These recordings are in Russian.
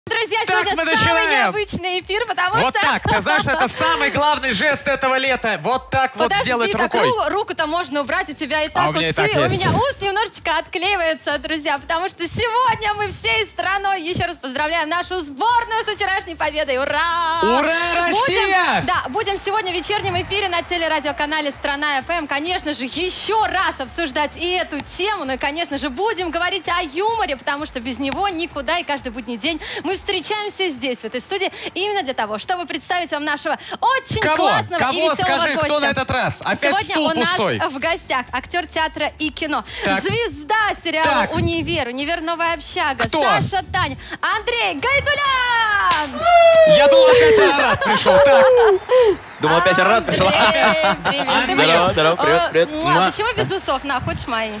Друзья, сегодня самый необычный эфир, потому что... Вот так, ты знаешь, это самый главный жест этого лета. Вот так вот сделать рукой. Руку-то можно убрать, у тебя и так усы. У меня ус немножечко отклеивается, друзья, потому что сегодня мы всей страной еще раз поздравляем нашу сборную с вчерашней победой. Ура! Ура, Россия! Будем сегодня в вечернем эфире на телерадиоканале «Страна ФМ», конечно же, еще раз обсуждать и эту тему, ну и, конечно же, будем говорить о юморе, потому что без него никуда, и каждый будний день мы встречаемся здесь, в этой студии, именно для того, чтобы представить вам нашего очень классного и веселого Скажи, гостя. Кто на этот раз? Опять сегодня стул у нас пустой. в гостях актер театра и кино, звезда сериала «Универ», «Новая общага», Саша Таня, Андрей Гайдулян! Я думал, опять Арат пришел. Думал, опять Арат пришел. Привет. Здорово, привет. Почему без усов? На, хочешь мои?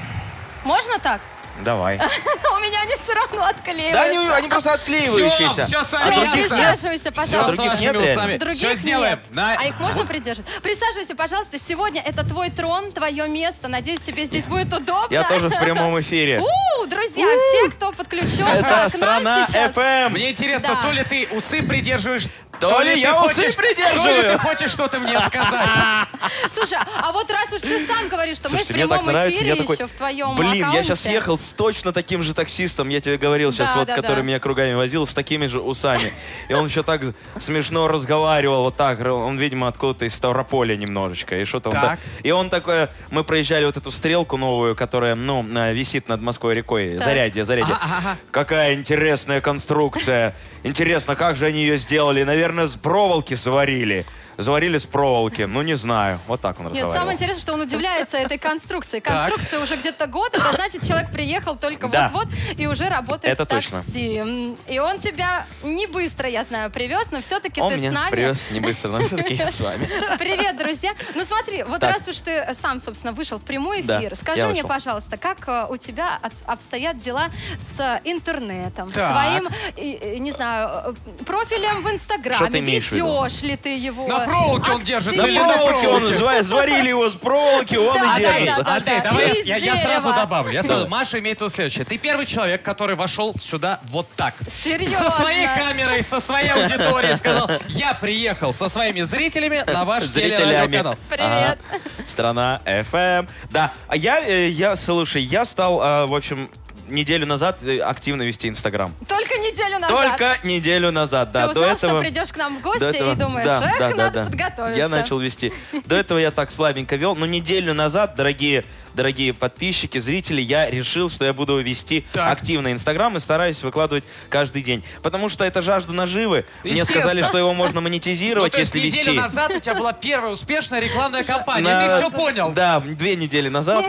Можно так? Давай. У меня они все равно отклеиваются. Да, они просто отклеивающиеся. Все, сами присаживайся, пожалуйста. Все сделаем. А их можно придержать? Присаживайся, пожалуйста. Сегодня это твой трон, твое место. Надеюсь, тебе здесь будет удобно. Я тоже в прямом эфире. Друзья, все, кто подключен это «Страна ФМ». Мне интересно, то ли ты усы придерживаешь, то ли я усы придерживаю. То ли ты хочешь что-то мне сказать. Слушай, а вот раз уж ты сам говоришь, что мы в мне так прямом нравится, эфире я такой, еще в твоем блин, аккаунте. я сейчас ехал с точно таким же таксистом, я тебе говорил сейчас, который меня кругами возил, с такими же усами. И он еще так смешно разговаривал, вот так, он, видимо, откуда-то из Ставрополя немножечко. И что-то он и он такой, мы проезжали вот эту стрелку новую, которая, висит над Москвой рекой, Зарядье. Какая интересная конструкция. Интересно, как же они ее сделали? Наверное, с проволоки заварили. Заварили с проволоки. Ну, не знаю. Вот так он разговаривал. Нет, самое интересное, что он удивляется этой конструкции. Конструкция уже где-то год, это значит, человек приехал только вот-вот и уже работает в такси. И он тебя не быстро, я знаю, привез, но все-таки ты с нами. Он меня привез не быстро, но все-таки я с вами. Привет, друзья. Ну, смотри, вот раз уж ты сам, собственно, вышел в прямой эфир, скажи мне, пожалуйста, как у тебя обстоят дела с интернетом, с твоим, не знаю, профилем в Инстаграме? Ведешь ли ты его? На проволоке он держится. На проволоке он, заварили его с проволоки, он и держится. Андрей, давай я сразу добавлю. Маша имеет в виду следующее. Ты первый человек, который вошел сюда вот так. Серьезно? Со своей камерой, со своей аудиторией сказал, я приехал со своими зрителями на ваш телерадиоканал. Привет. «Страна ФМ». Да, слушай, я стал, в общем, неделю назад активно вести Инстаграм. Только неделю назад? Только неделю назад, да. Ты узнал, что придешь к нам в гости и думаешь, надо подготовиться. Я начал вести. До этого я так слабенько вел, но неделю назад, дорогие подписчики, зрители, я решил, что я буду вести активно Инстаграм и стараюсь выкладывать каждый день. Потому что это жажда наживы. Мне сказали, что его можно монетизировать, если вести. Неделю назад у тебя была первая успешная рекламная кампания. Ты все понял. Да, 2 недели назад.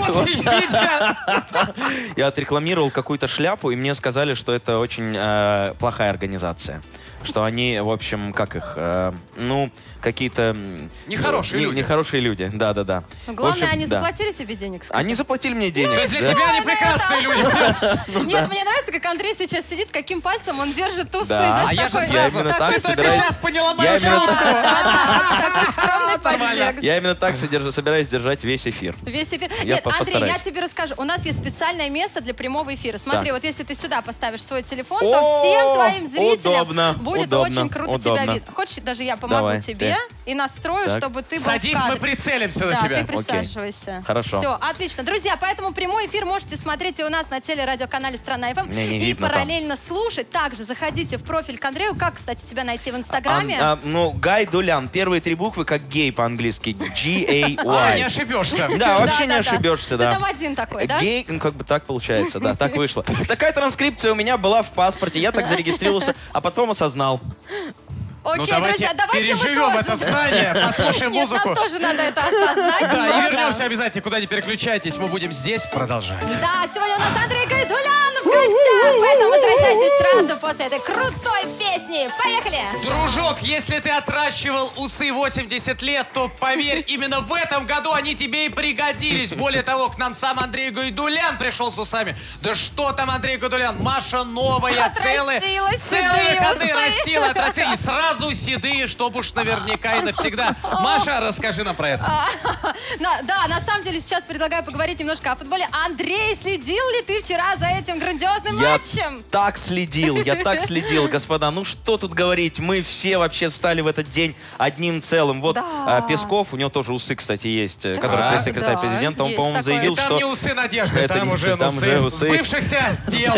Я отрекламировал какую-то шляпу, и мне сказали, что это очень плохая организация. Что они, в общем, какие-то... Нехорошие люди. Нехорошие люди, да. Главное, они заплатили тебе денег? Скажи. Они заплатили мне денег. То есть для тебя они прекрасные люди. Нет, мне нравится, как Андрей сейчас сидит, каким пальцем он держит усы. А я же сразу... Ты только сейчас поняла мою шутку. Такой скромный подтекст. Я именно так собираюсь держать весь эфир. Весь эфир. Нет, Андрей, я тебе расскажу. У нас есть специальное место для прямого эфира. Смотри, вот если ты сюда поставишь свой телефон, то всем твоим зрителям будет очень круто тебя видно. Хочешь, даже я помогу тебе и настрою, чтобы ты был в кадре. Садись, мы прицелимся на тебя. Да, ты присаживайся. Хорошо. Все, отлично. Друзья, поэтому прямой эфир можете смотреть и у нас на телерадиоканале «Страна ФМ». И параллельно слушать. Также заходите в профиль к Андрею. Как, кстати, тебя найти в Инстаграме? Гайдулян. Первые 3 буквы, как гей по-английски. G-A-Y. Не ошибешься. Да, вообще не ошибешься, да. Ты там один такой, да? Гей, как бы так получается, да, так вышло. Такая транскрипция у меня была в паспорте, я так зарегистрировался, а потом осознал. Окей, друзья, давайте переживем это знание, послушаем музыку. Нам тоже надо это осознать. Да, и вернемся обязательно, никуда не переключайтесь, мы будем здесь продолжать. Да, сегодня у нас Андрей Гайдулян в гостях, поэтому возвращайтесь сразу после этой крутой песни. песни. Поехали! Дружок, если ты отращивал усы 80 лет, то поверь, именно в этом году они тебе и пригодились. Более того, к нам сам Андрей Гайдулян пришел с усами. Да что там, Андрей Гайдулян? Маша новая, целые выходные растила, отрастила. И сразу седые, чтобы уж наверняка и навсегда. Маша, расскажи нам про это. Да, на самом деле сейчас предлагаю поговорить немножко о футболе. Андрей, следил ли ты вчера за этим грандиозным матчем? Я так следил, господа. Ну что тут говорить, мы все вообще стали в этот день одним целым. Вот Песков, у него тоже усы, кстати, есть, который пресс-секретарь президента, он, по-моему, заявил, что... Там не усы Надежды, там уже усы сбывшихся дел.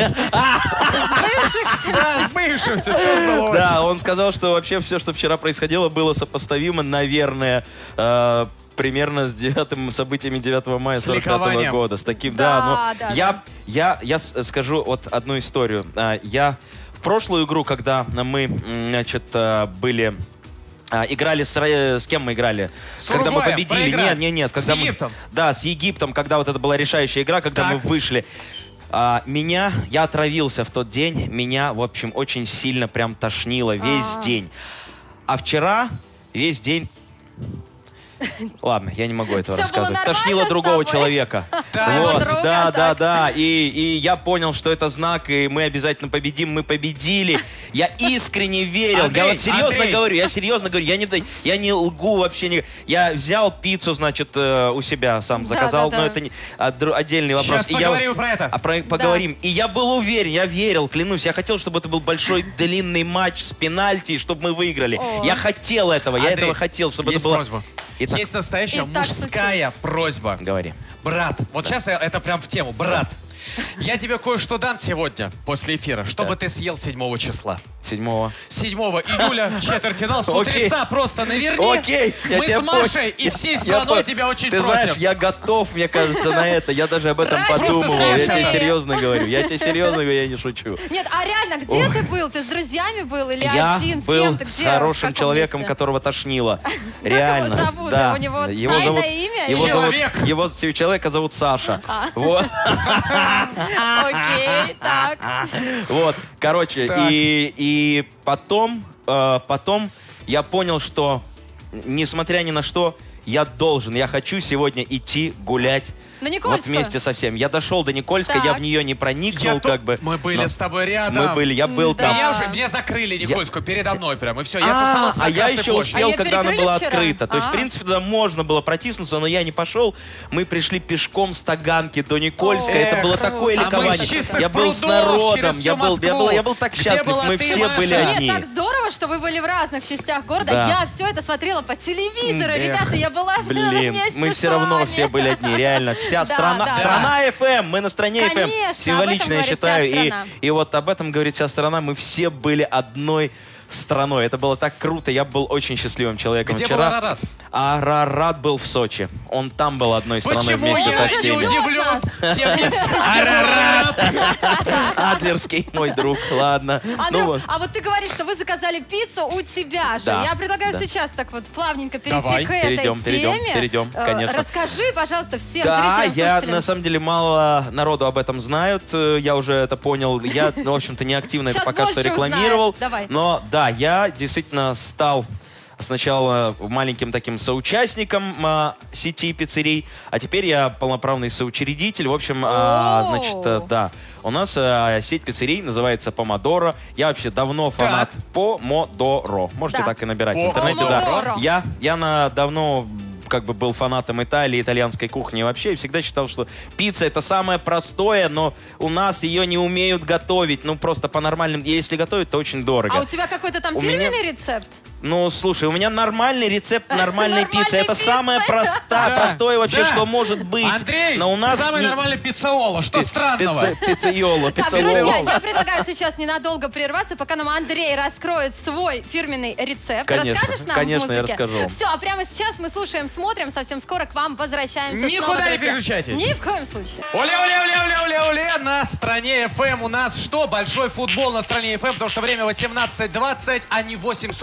Да, сбывшихся, все сбылось. Да, он сказал, что вообще все, что вчера происходило, было сопоставимо, наверное, примерно с 9 событиями 9 мая 45 года. С таким, я скажу вот одну историю. Я в прошлую игру, когда мы, значит, играли с кем мы играли? Когда мы победили. Нет. Когда с Египтом? Да, с Египтом, когда вот это была решающая игра, когда мы вышли. Я отравился в тот день, меня, в общем, очень сильно прям тошнило весь день. А вчера весь день... Ладно, я не могу этого рассказывать. Тошнило другого человека. Да. И я понял, что это знак, и мы обязательно победим. Мы победили. Я искренне верил. Я вот серьезно говорю, я не лгу вообще. Я взял пиццу, значит, у себя сам заказал, но это отдельный вопрос. Сейчас поговорим про это. Поговорим. И я был уверен, я верил, клянусь. Я хотел, чтобы это был большой длинный матч с пенальти, чтобы мы выиграли. Я хотел этого, я этого хотел, чтобы это было... Итак. Есть настоящая мужская просьба. Говори. Брат, вот сейчас это прям в тему. Брат, я тебе кое-что дам сегодня после эфира, чтобы ты съел 7 числа. 7 июля, четвертьфинал, с утреца просто наверни. Окей, мы с Машей и всей страной тебя очень просим. Ты знаешь, я готов, мне кажется, на это. Я даже об этом подумывал. Я тебе серьезно говорю. Я не шучу. Нет, а реально, где ты был? Ты с друзьями был или один? Я был с хорошим человеком, которого тошнило. Реально. Как его зовут? У него тайное имя? Его человека зовут Саша. Вот. Окей, так. Вот, короче, и потом я понял, что, несмотря ни на что, я хочу сегодня идти гулять вот вместе со всеми. Я дошел до Никольской, я в нее не проникнул, как бы. Мы были с тобой рядом. Я был там. Меня закрыли Никольскую передо мной прям, и все. Я тусовался на Красной площади. Я еще успел, когда она была открыта. То есть, в принципе, туда можно было протиснуться, но я не пошел. Мы пришли пешком с Таганки до Никольской. Это было такое ликование. Я был с народом, я был так счастлив. Мы все были одни. Так здорово, что вы были в разных частях города. Я все это смотрела по телевизору. Ребята, я была вместе с вами. Мы все равно все были одни, реально. Вся страна, страна FM, мы на стране FM. Символично, я считаю. И вот об этом говорит вся страна. Мы все были одной страной. Это было так круто. Я был очень счастливым человеком вчера. Где был Арарат? Арарат был в Сочи. Он там был одной страной вместе со всеми. Почему я не удивлен? Арарат! Адлерский мой друг, ладно. Андрюх, а вот ты говоришь, что вы заказали пиццу у тебя же. Я предлагаю сейчас так вот плавненько перейти к этой теме. Перейдем, конечно. Расскажи, пожалуйста, всем зрителям, слушателям. На самом деле мало народу об этом знают. Я уже это понял. Я, в общем-то, не активно это пока что рекламировал. Но да, я действительно стал сначала маленьким таким соучастником сети пиццерий, а теперь я полноправный соучредитель. В общем, значит, да, у нас сеть пиццерий называется Помодоро. Я вообще давно фанат Помодоро. Можете так и набирать в интернете. Да. Я давно как бы был фанатом Италии, итальянской кухни вообще, и всегда считал, что пицца это самое простое, но у нас ее не умеют готовить, ну просто по-нормальным, если готовить, то очень дорого. А у тебя какой-то там фирменный рецепт? Ну, слушай, у меня нормальный рецепт нормальной пиццы. Это самое простое вообще, что может быть. Андрей, но у нас самый нормальный пиццеоло. Что странного? Пиццеоло. Друзья, я предлагаю сейчас ненадолго прерваться, пока нам Андрей раскроет свой фирменный рецепт. Расскажешь нам в музыке? Конечно, я расскажу. Все, а прямо сейчас мы слушаем, смотрим. Совсем скоро к вам возвращаемся. Никуда не переключайтесь. Ни в коем случае. Оле-оле-оле-оле-оле-оле. На стране FM у нас что? Большой футбол на стране FM, потому что время 18:20, а не 8:45.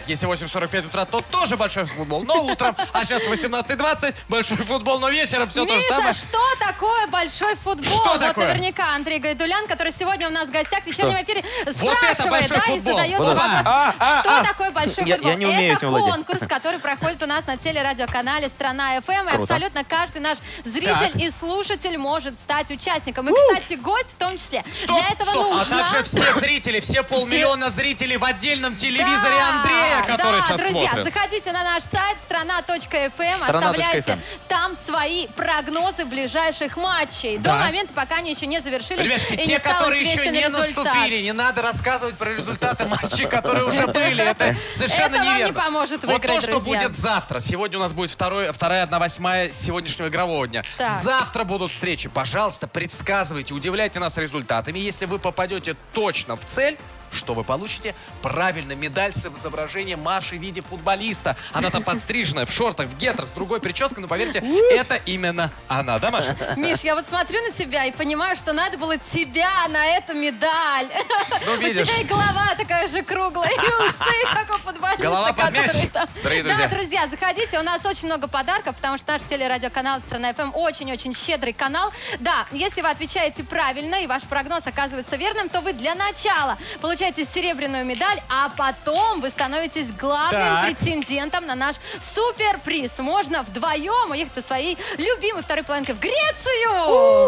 Если 8:45 утра, то тоже большой футбол, но утром. А сейчас 18:20, большой футбол, но вечером все то же самое. Миша, что такое большой футбол? Что вот такое? Наверняка Андрей Гайдулян, который сегодня у нас в гостях в вечернем эфире, Вот это большой спрашивает, футбол. и задает Вот вопрос, это. что такое большой футбол? Я не умею Это этим владеть. конкурс, который проходит у нас на телерадиоканале «Страна ФМ». И Круто. абсолютно каждый наш зритель Так. и слушатель может стать участником. И, кстати, гость в том числе. Стоп, Для этого стоп, а нужно... также все зрители, все полмиллиона зрителей в отдельном телевизоре Андрея, который сейчас друзья, смотрит. заходите на наш сайт страна.фм, Страна.фм. оставляйте там свои прогнозы ближайших матчей. До Да. момента, пока они еще не завершились. Ребятки, и те, не стал которые еще известен не результат. наступили, не надо рассказывать про результаты матчей, которые уже были. Это совершенно Это вам не неверно. поможет Вот выиграть, то, что друзья. будет завтра. Сегодня у нас будет вторая 1/8 сегодняшнего игрового дня. Так. Завтра будут встречи. Пожалуйста, предсказывайте, удивляйте нас результатами. Если вы попадете точно в цель, что вы получите? Правильно, медаль с изображением Маши в виде футболиста. Она там подстриженная, в шортах, в гетрах, с другой прической, но поверьте, это именно она. Да, Маша? Миш, я вот смотрю на тебя и понимаю, что надо было тебя на эту медаль. Ну, видишь. У тебя и голова такая же круглая, и усы, как у футболиста. Голова под мяч, который там. дорогие друзья. Да, друзья, заходите, у нас очень много подарков, потому что наш телерадиоканал «Страна ФМ» очень-очень щедрый канал. Да, если вы отвечаете правильно и ваш прогноз оказывается верным, то вы для начала получаете серебряную медаль, а потом вы становитесь главным Так. претендентом на наш суперприз. Можно вдвоем уехать со своей любимой второй половинкой в Грецию!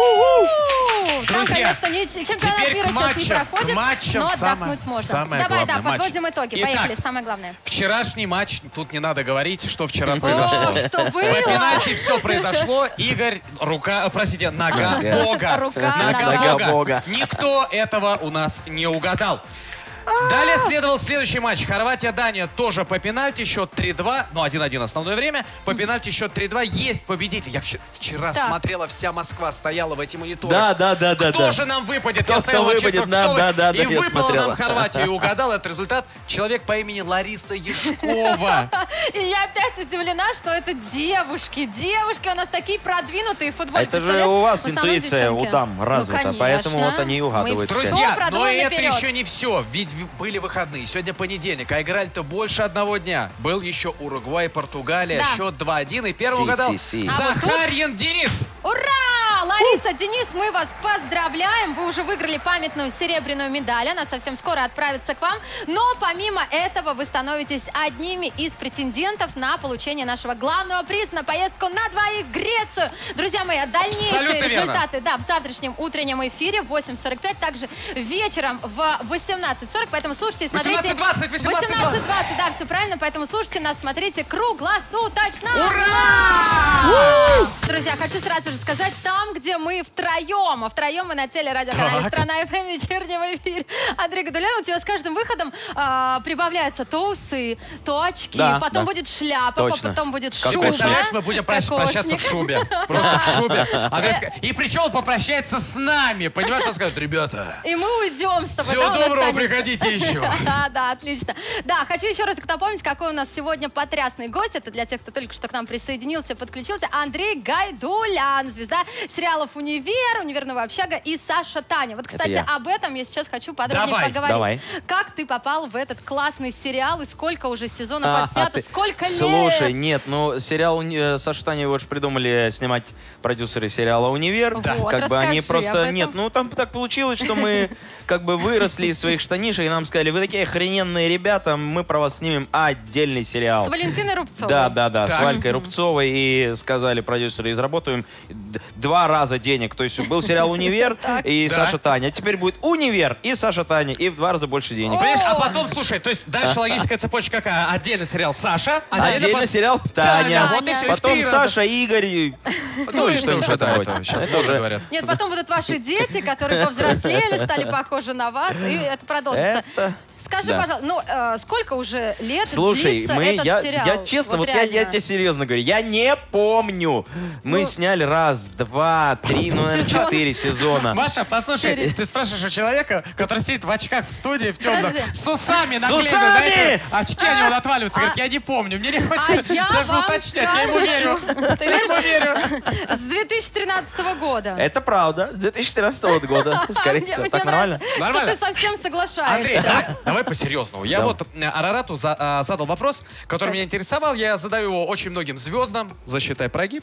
Там, Друзья, конечно, чемпионат теперь мира к сейчас не матчам, проходит, к матчам но самое- отдохнуть можно. самое Давай, главное, матч. подводим итоги. Итак, Поехали, самое главное. Вчерашний матч, тут не надо говорить, что вчера О, произошло. что По было? пенальти все произошло. Игорь, нога Нога. Бога. Рука, нога Бога. Никто этого у нас не угадал. Далее следовал следующий матч. Хорватия-Дания тоже по пенальти. Счет 3-2. Ну, 1-1 основное время. По пенальти счет 3-2. Есть победитель. Я вчера Так. смотрела, вся Москва стояла в эти мониторы. Да. Кто же нам выпадет? Кто Я стоял выпадет очередной, нам? кто вы? Да, И я выпала смотрела. нам Хорватия. И угадал этот результат человек по имени Лариса Яшкова. И я опять удивлена, что это девушки. Девушки у нас такие продвинутые в А футболе. это же представляешь? у вас В основном интуиция у девчонки. дам развита, конечно. поэтому вот они и угадывают Мы все. всё Друзья, но продумали это наперед. еще не все. Ведь были выходные. Сегодня понедельник, а играли-то больше одного дня. Был еще Уругвай, Португалия. Да. Счет 2-1. И первый угадал Си. А вот тут- Захарьин Денис. Ура! Лариса, Денис, мы вас поздравляем. Вы уже выиграли памятную серебряную медаль. Она совсем скоро отправится к вам. Но помимо этого вы становитесь одними из претендентов на получение нашего главного приза на поездку на двоих в Грецию. Друзья мои, дальнейшие Абсолютно верно. результаты в завтрашнем утреннем эфире в 8:45, также вечером в 18:40. Поэтому слушайте и смотрите. 18:20, 18:20, да, все правильно. Поэтому слушайте нас, смотрите круглосуточно. Ура! Друзья, хочу сразу же сказать, там, где мы втроем, а втроем мы на телерадиоканале Так. «Страна ФМ» в вечернем эфире. Андрей Гайдулян, у тебя с каждым выходом прибавляются то усы, то очки, Да, потом да. будет шляпа, Точно. потом будет Как шуба. Представляешь, мы будем прощаться в шубе. Просто в шубе. И причем он попрощается с нами. Понимаешь, он скажет: ребята, И мы уйдем с тобой. всего да, он доброго, останется. приходите еще. Да, отлично. Да, хочу еще раз напомнить, какой у нас сегодня потрясный гость. Это для тех, кто только что к нам присоединился, подключился. Андрей Гайдулян, звезда сериалов «Универ», «Универного общага» и «Саша Таня». Вот, кстати, я. об этом я сейчас хочу подробнее Давай, поговорить. давай. Как ты попал в этот классный сериал и сколько уже сезонов отснято, сколько лет? Слушай, нет, ну сериал Саша Таня его же придумали снимать продюсеры сериала «Универ». Да. Вот, Как бы они расскажи об просто... этом. Нет, ну там так получилось, что мы как бы выросли из своих штанишек, и нам сказали: вы такие охрененные ребята, мы про вас снимем отдельный сериал. С Валентиной Рубцовой. Да, с Так. Валькой Рубцовой. И сказали продюсеры: изработаем 2 раза денег. То есть был сериал «Универ» и Да. Саша Таня. А теперь будет «Универ» и Саша Таня. И в 2 раза больше денег. Понимаешь, а потом, слушай, то есть дальше логическая цепочка какая? Отдельный сериал Саша, Отдельно сериал Таня. Таня. Вот и все, и в Потом 3 раза. Саша, Игорь. Ну, и что что-нибудь уже, в этом да, роде. это сейчас Это тоже уже- говорят. Нет, потом будут ваши дети, которые повзрослели, стали похожи на вас, и это продолжится. Это... Скажи, Да. пожалуйста, ну, сколько уже лет Слушай, длится мы, этот сериал? я честно, вот я реально. тебе серьезно говорю, я не помню. Мы Ну, сняли 1, 2, 3, ну, наверное, сезон. 4 сезона. Маша, послушай, Серия. ты спрашиваешь у человека, который сидит в очках в студии, в темном, Подожди. с усами С наклеены, усами! знаете, очки они вот отваливаются. Говорит: я не помню, мне не хочется А я даже вам уточнять, я ему верю. Ты Я ему верю. С 2013 года. Это правда, 2014 года, скорее Мне всего. Так нормально? нравится, Нормально? что ты совсем соглашаешься. Андрей, давай давай по-серьезному. Я вот Арарату задал вопрос, который меня интересовал. Я задаю его очень многим звездам, засчитай прогиб.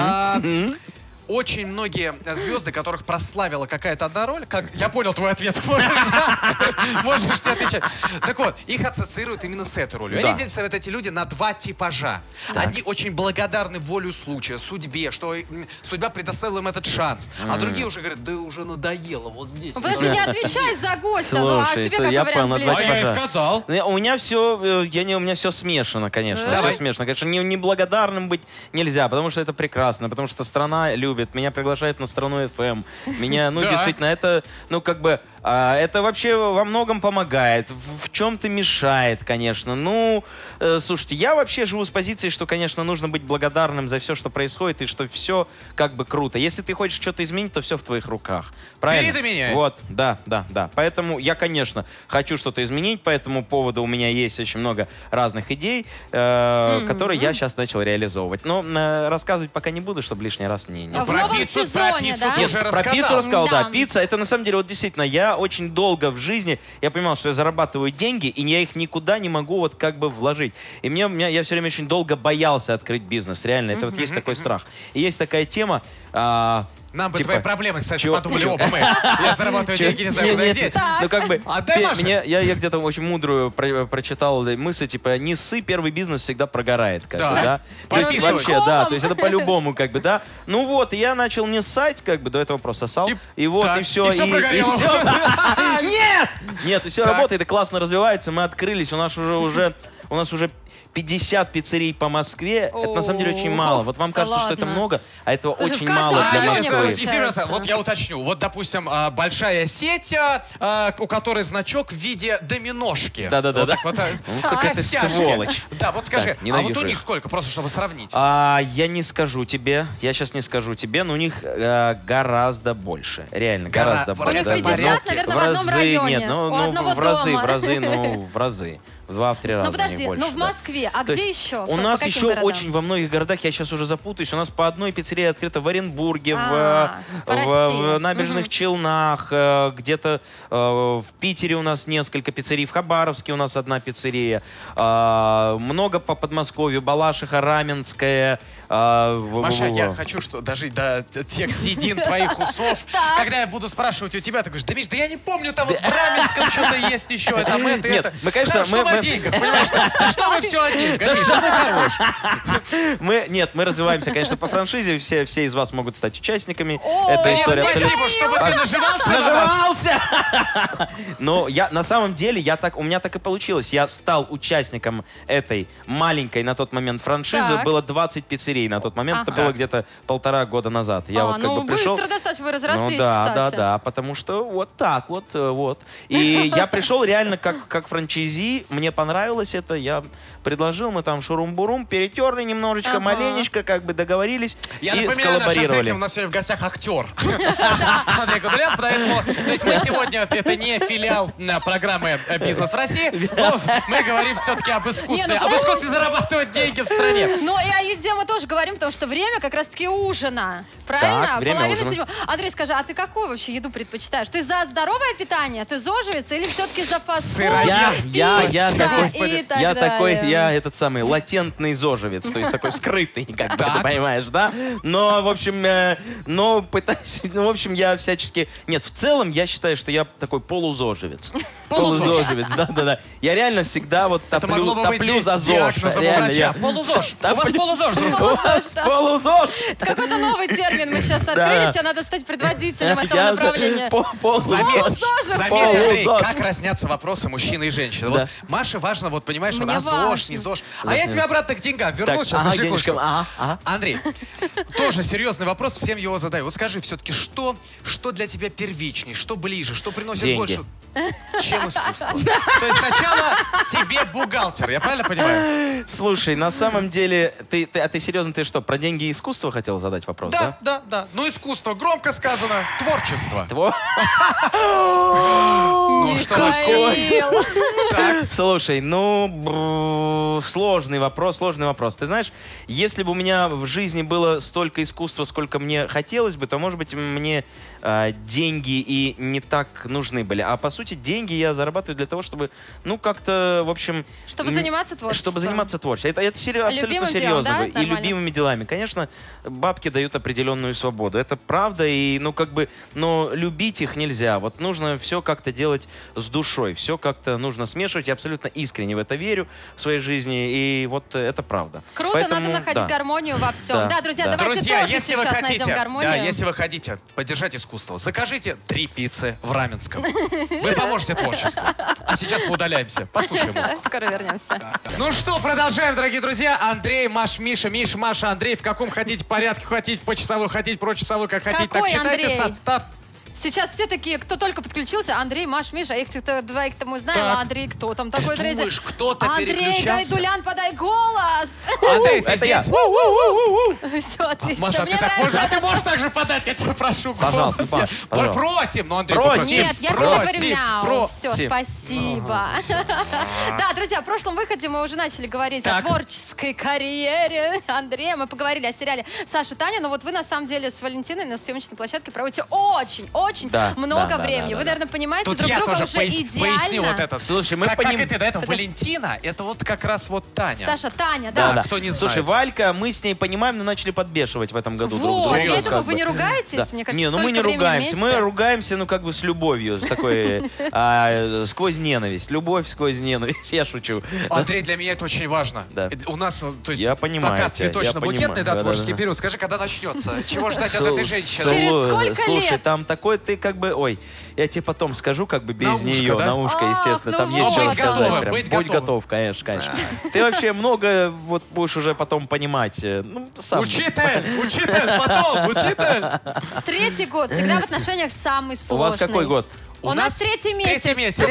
Очень многие звезды, которых прославила какая-то одна роль, как я понял твой ответ, можешь не отвечать. Так вот, их ассоциируют именно с этой ролью. Они делятся эти люди на два типажа. Одни очень благодарны волю случая, судьбе, что судьба предоставила им этот шанс. А другие уже говорят, да уже надоело вот здесь. Подожди, не отвечай за гостя. Слушай, я понял, на два типажа. Я и сказал. У меня все смешано, конечно. Все смешано. Конечно, неблагодарным быть нельзя, потому что это прекрасно, потому что страна любит. Меня приглашают на страну FM. Меня, действительно, это, это вообще во многом помогает. В чем-то мешает, конечно. Слушайте, я вообще живу с позиции, что, конечно, нужно быть благодарным за все, что происходит, и что все круто. Если ты хочешь что-то изменить, то все в твоих руках. Правильно? Бери да меняй. Вот, да. Поэтому я, конечно, хочу что-то изменить, по этому поводу у меня есть очень много разных идей, которые я сейчас начал реализовывать. Но рассказывать пока не буду, чтобы лишний раз не... Про пиццу ты уже рассказал. Про пиццу рассказал, да. Пицца, это на самом деле, вот действительно, я очень долго в жизни, я понимал, что я зарабатываю деньги, и я их никуда не могу вложить. И я все время очень долго боялся открыть бизнес, реально. Это есть такой страх. И есть такая тема... Нам бы твои проблемы, кстати, подумали оба мы. Я зарабатываю деньги, не знаю, куда деть. Отдай, Маша. Я где-то очень мудрую прочитал мысль, не ссы, первый бизнес всегда прогорает. Да. То есть вообще, да, то есть это по-любому, да. И я начал не ссать, до этого просто ссал. И все. И все прогорело. Нет, и все работает, и классно развивается. Мы открылись, у нас уже 50 пиццерий по Москве, это на самом деле очень мало. Вот вам кажется, что это много, а этого очень мало для Москвы. Вот я уточню. Вот, допустим, большая сеть, у которой значок в виде доминошки. Да-да-да. Какая-то сволочь. Да, вот скажи, а вот у них сколько, просто чтобы сравнить? Я не скажу тебе, я сейчас не скажу тебе, но у них гораздо больше. Реально, гораздо больше. У них 50, наверное, в одном районе. Нет, в разы. В 2-3 раза. Ну подожди, больше, в Москве, а где еще? У нас еще очень во многих городах, я сейчас уже запутаюсь, у нас по одной пиццерии открыто в Оренбурге, в Набережных Челнах, где-то в Питере у нас несколько пиццерий, в Хабаровске у нас одна пиццерия, много по Подмосковью, Балашиха, Раменская. Маша, я хочу дожить до тех седин твоих усов. Когда я буду спрашивать у тебя, ты говоришь, да, Миш, да я не помню, там вот в Раменском что-то есть еще, там это, Нет, это. мы, конечно, о деньгах, понимаешь? Что вы все о деньгах? Мы развиваемся, конечно, по франшизе. Все из вас могут стать участниками. Это история абсолютно... Спасибо, что ты наживался. Но на самом деле, у меня так и получилось. Я стал участником этой маленькой на тот момент франшизы. Было 20 пиццерий на тот момент. Это было где-то 1,5 года назад. Я вот пришел... быстро достаточно вы разрослись, кстати. Да, потому что вот так вот. И я пришел реально как франчайзи. Мне понравилось это, я предложил, мы там шурум-бурум, перетерли немножечко, маленечко, договорились и сколлаборировали. У нас сегодня в гостях актер Андрей Гудулян, поэтому, то есть мы сегодня, это не филиал программы «Бизнес в России», но мы говорим все-таки об искусстве, зарабатывать деньги в стране. Ну и о еде мы тоже говорим, потому что время как раз-таки ужина, правильно? Так, время ужина. Андрей, скажи, а ты какую вообще еду предпочитаешь? Ты за здоровое питание, ты зожевец или все-таки за фастфуд? Я этот самый латентный зожевец, то есть такой скрытый, ты понимаешь, да? Но, в общем, я всячески... Нет, в целом я считаю, что я такой полузожевец. Полузожевец, да. Я реально всегда топлю за ЗОЖ. Полузож. У вас полузож, друг. Полузож. Какой-то новый термин мы сейчас открыли, тебе надо стать предводителем этого направления. Заметь, Андрей, как разнятся вопросы мужчины и женщины. Вот Маше важно, понимаешь, ЗОЖ, не ЗОЖ. А я тебе обратно к деньгам вернул сейчас на секундочку. Андрей, тоже серьезный вопрос, всем его задаю. Вот скажи все-таки, что для тебя первичней, что ближе, что приносит больше, чем искусство? То есть сначала тебе бухгалтер, я правильно понимаю? Слушай, на самом деле, ты серьезно, ты что, про деньги и искусство хотел задать вопрос, да? Да. Ну, искусство, громко сказано, творчество. Ну что такое? Слушай, ну, сложный вопрос. Ты знаешь, если бы у меня в жизни было столько искусства, сколько мне хотелось бы, то, может быть, мне деньги и не так нужны были. А, по сути, деньги я зарабатываю для того, чтобы, ну, как-то, в общем... Чтобы заниматься творчеством. Чтобы заниматься творчеством. Это абсолютно серьезно. Да? И любимыми делами. Конечно, бабки дают определенную свободу. Это правда, и, ну, как бы, но любить их нельзя. Вот нужно все как-то делать с душой. Все как-то нужно смешивать. Я абсолютно искренне в это верю в своей жизни. И вот это правда. Круто, поэтому, надо находить гармонию во всем. Да, друзья, давайте друзья, тоже если вы сейчас хотите, найдем гармонию. Да, если вы хотите поддержать искусство, закажите 3 пиццы в Раменском. Вы поможете творчеству. А сейчас мы удаляемся. Послушаем музыку. Скоро вернемся. Ну что, продолжаем, дорогие друзья. Андрей, Миша, Маша, Андрей. В каком хотите порядке, хотите почасовой, хотите прочасовой, как хотите, так читайте состав. Сейчас все такие, кто только подключился, Андрей, Миша, их-то двоих-то мы знаем, а Андрей кто там такой? Ты думаешь, кто-то переключался? Андрей Гайдулян, подай голос! Андрей, ты здесь? Все, отлично. Маша, ты можешь так же подать, я тебя прошу. Пожалуйста, Паш, пожалуйста. Просим, но Андрей, Нет, я всегда говорю мяу. Все, спасибо. Да, друзья, в прошлом выходе мы уже начали говорить о творческой карьере Андрея. Мы поговорили о сериале «Саша, Таня». Но вот вы, на самом деле, с Валентиной на съемочной площадке проводите очень много времени. Вы, наверное, понимаете тут друг я друга тоже уже идеально. Поясню вот это. Слушай, мы как и ты, да, это Валентина, это вот как раз вот Таня. Саша, Таня, да. Кто не знает. Слушай, Валька, мы с ней понимаем, но начали подбешивать в этом году друг Вот, друга. я думаю, вы не ругаетесь? Да. Мне кажется, не, ну мы не ругаемся. Мы ругаемся, ну как бы с любовью, с такой, сквозь ненависть. Любовь сквозь ненависть, я шучу. Андрей, для меня это очень важно. Да. У нас, то есть, я понимаю пока тебя, цветочно-букетный, да, творческий период, скажи, когда начнется? Чего ждать от этой женщины? Через сколько Слушай, лет? там такой ты как бы, ой, я тебе потом скажу, как бы без На ушко, нее, да? на ушко, естественно, там есть что рассказать. Будь готов, конечно. Ты вообще много вот будешь уже потом понимать. Учитель, потом, учитель. 3-й год всегда в отношениях самый сложный. У вас какой год? У нас 3-й месяц. 3-й месяц.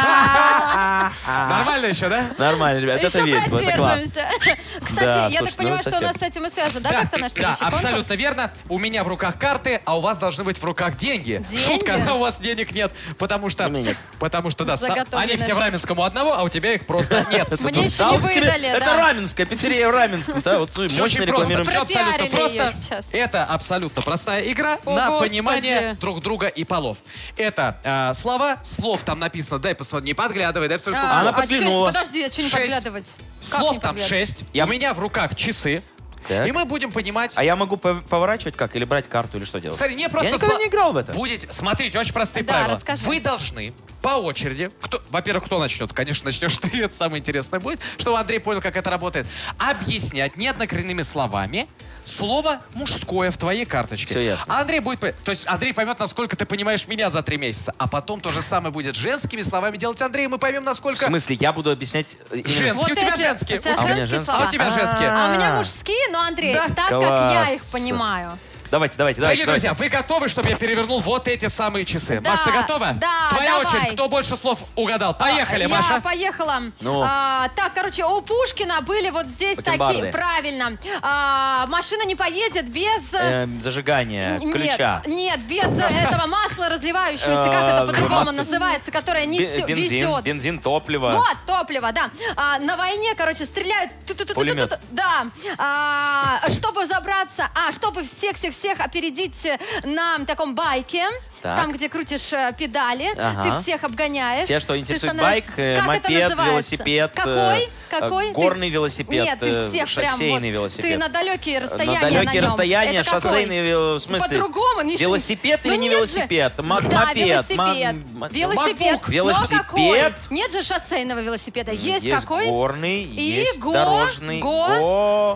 Нормально еще, да? Нормально, ребят, это весело, это классно. Кстати, я так понимаю, что у нас с этим и связано, да, как-то наш следующий конкурс? Абсолютно верно. У меня в руках карты, а у вас должны быть в руках деньги. Деньги? Шутка, у вас денег нет, потому что, да, они все в Раменском у одного, а у тебя их просто нет. Мне еще не выдали, да. Это Раменская, пиццерия в Раменском, да, вот Все мощно очень просто, рекламируем. все абсолютно Пропиарили просто. ее сейчас. Это абсолютно простая игра О, на Господи. понимание друг друга и полов. Это слов там написано, дай посмотри, не подглядывай, дай посмотри, сколько Она слов. подглянула. Подожди, что не 6. подглядывать? Как Слов не там подглядывать? 6. У меня в руках часы. Так. И мы будем понимать... А я могу поворачивать как? Или брать карту, или что делать? Смотри, не просто... Я никогда не играл в это. Смотрите, очень простые Да, правила. расскажи. Вы должны по очереди... Во-первых, кто начнет? Конечно, начнешь ты, это самое интересное будет, чтобы Андрей понял, как это работает. Объяснять неоднокоренными словами слово мужское в твоей карточке. Все ясно. А Андрей будет... То есть Андрей поймет, насколько ты понимаешь меня за 3 месяца. А потом то же самое будет женскими словами делать Андрей, и мы поймем, В насколько... смысле, я буду объяснять... Женские. Вот У тебя эти- женские. У тебя А у меня женские женские? слова. А у тебя женские. А у меня мужские, но, Андрей, Да. так, как я их Класс. понимаю. Давайте. Дорогие друзья, вы готовы, чтобы я перевернул вот эти самые часы? Да, Маш, ты готова? да, Твоя давай. очередь. Кто больше слов угадал? Поехали, Я Маша. поехала. Ну. Так, короче, у Пушкина были вот здесь Бакенбарды. такие, правильно. Машина не поедет без... Зажигание ключа. Нет, без этого масла разливающегося, как это по-другому называется, которое везет. Бензин, топливо. Вот, топливо, да. На войне, короче, стреляют. Пулемет. Да. Чтобы забраться, чтобы всех опередить на таком байке, Так. там, где крутишь педали, Ага. ты всех обгоняешь. Тебя что, ты интересует становишься- байк, Как мопед, это называется? велосипед? Какой? Горный велосипед, Нет, ты всех шоссейный прям велосипед. Ты на далекие расстояния На далекие нем. расстояния, Это какой? шоссейный, в смысле? По-другому. Велосипед Ну или не нет же. велосипед? Да, Мопед. велосипед. Велосипед. Макбук. Но Велосипед. какой? Нет же шоссейного велосипеда. Есть какой? горный, И есть го- дорожный. го-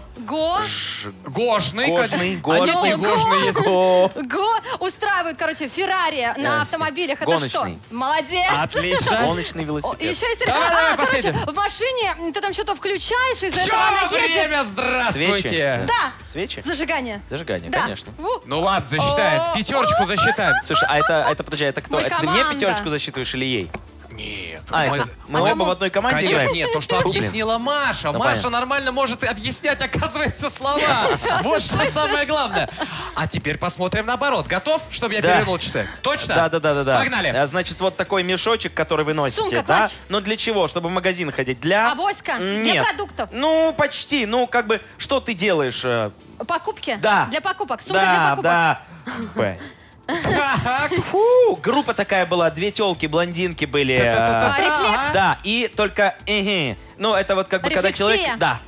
Гожный. Гожный, А нет, не гожный. гожный есть. Устраивают, короче, Феррари на автомобилях. Это что? Гоночный. Молодец. Отлично. Гоночный велосипед. Еще есть... Давай, короче, последний. в машине ты там что-то включаешь, из-за Все, этого она едет. время, здравствуйте. Свечи. Да. Свечи? Зажигание. Зажигание, Да. конечно. Ну ладно, засчитаем. О. 5 засчитаем. Слушай, а это, подожди, это кто? Мы Это ты мне команда. 5 засчитываешь или ей? Нет. Мы оба в одной команде играем? Нет, то, что объяснила Маша. Маша нормально может объяснять, оказывается, слова. Вот что самое главное. А теперь посмотрим наоборот. Готов, чтобы я перевернул часы? Точно? Да. Погнали. Значит, вот такой мешочек, который вы носите, Сумка, да? клатч. Ну, для чего? Чтобы в магазин ходить? Для... Авоська? Для Нет. продуктов? Ну, почти. Ну, как бы, что ты делаешь? Покупки? Да. Для покупок. Сумка для покупок. Да. Так. Фу, группа такая была, две тёлки, блондинки были. Рефлекс? Да, и только... Ну, это вот как бы, когда Рефлексия? человек... Да.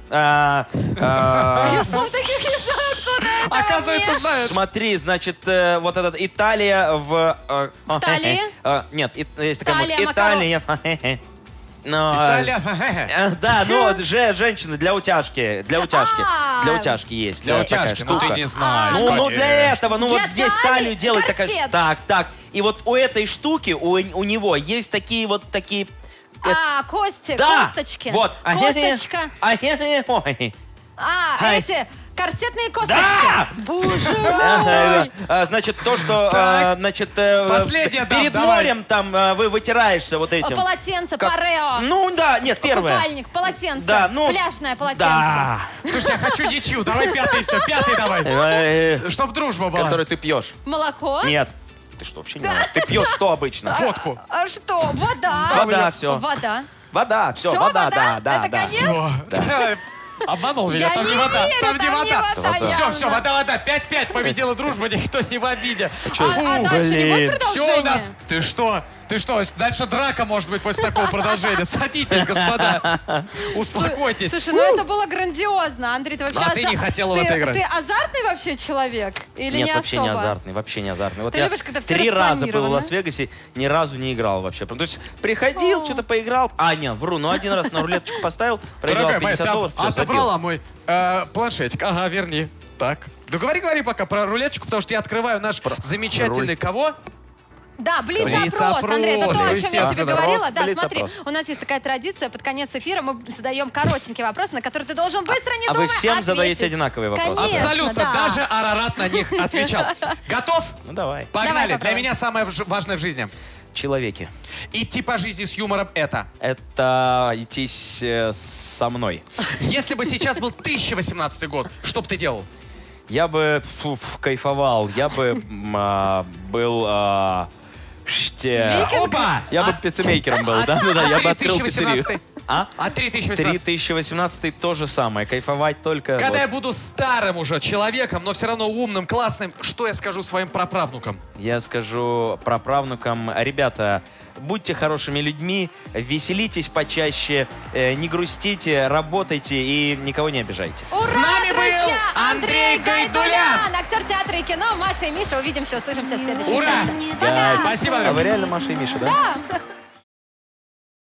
Я сам таких не знаю, откуда это. Оказывается, знаешь. Смотри, значит, вот этот Италия в... В Талии? Нет, есть такая Италия, музыка. Италия. Но, Италия. да, ну вот женщины для утяжки. Для утяжки есть. Для такая утяжки, ну ты штука. не знаешь. Ну для этого, ну вот Для здесь талии, талию делать такая... корсет. Так. И вот у этой штуки, у него есть такие... Кости, Да, косточки. вот. Косточка. Ой. Эти корсетные косточки. Да! Боже мой. Значит, то, что Так. значит, Последнее дам, перед давай. морем там вы вытираешься вот этим. Полотенце, Как? парео. Ну да, нет, первое. Купальник, полотенце. Да, ну, Пляжное полотенце. Да. Слушай, я хочу ничью. Давай пятый, все. Пятый давай. Чтоб дружба была. Который ты пьешь. Молоко. Нет. Ты что, вообще не знаешь? Ты пьешь что обычно? Водку. А что? Вода. Вода, все. Вода. Вода, все, Всё, вода, вода? да. Это конец? Все. Обманул меня, Я там не не вода. верю, Там не вода. явно. Все, вода. 5-5. Победила дружба, никто не в обиде. А дальше не будет блин. Все у продолжения? нас. Ты что? Дальше драка может быть после такого продолжения. Садитесь, господа. Успокойтесь. Слушай, ну это было грандиозно. Андрей, ты вообще... А ты не хотела в это играть. Ты азартный вообще человек? Или не Нет, вообще особо? не азартный, вообще не азартный. Вот Ты я любишь, когда всё 3 раза был в распланировано? Лас-Вегасе, ни разу не играл вообще. То есть приходил, что-то поиграл. Нет, вру, но один раз на рулеточку поставил, проиграл Дорогая моя, 50 ты долларов, все, отобрала мой планшетик. Ага, верни. Так. Ну говори пока про рулеточку, потому что я открываю наш замечательный кого? Да, Блиц-опрос, блиц-опрос, Андрей, это то, о чем я тебе естественно. говорила. Да, Блиц-опрос. смотри, у нас есть такая традиция, под конец эфира мы задаем коротенький вопрос, на который ты должен быстро, не А вы думая, всем ответить. задаете одинаковые вопросы? Конечно, Абсолютно. да. Даже Арарат на них отвечал. Готов? Ну давай. Погнали. Давай Для попробуем. меня самое важное в жизни. Человеки. Идти по жизни с юмором — это. Это идти со мной. Если бы сейчас был 2018 год, что бы ты делал? Я бы кайфовал. Я бы был... Опа! Я бы пиццемейкером был, да? Я бы открыл 2018. пиццерию. А? 2018. 2018 то же самое. Кайфовать только... Когда вот. я буду старым уже человеком, но все равно умным, классным, что я скажу своим праправнукам? Я скажу праправнукам, ребята, будьте хорошими людьми, веселитесь почаще, не грустите, работайте и никого не обижайте. Ура, С нами был друзья! Андрей Гайдулян! Актер театра и кино. Маша и Миша. Увидимся, услышимся в следующем Ура! часе. Пока! Спасибо, А Андрей. вы реально Маша и Миша, да? Да.